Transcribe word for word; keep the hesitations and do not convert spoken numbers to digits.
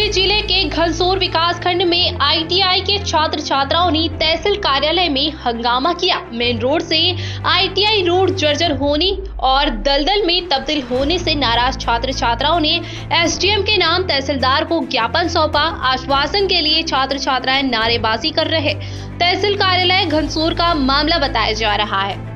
जिले के घनसोर विकासखंड में आई टी आई के छात्र छात्राओं ने तहसील कार्यालय में हंगामा किया। मेन रोड से आई टी आई रोड जर्जर होने और दलदल में तब्दील होने से नाराज छात्र छात्राओं ने एस डी एम के नाम तहसीलदार को ज्ञापन सौंपा। आश्वासन के लिए छात्र छात्राएं नारेबाजी कर रहे। तहसील कार्यालय घनसोर का मामला बताया जा रहा है।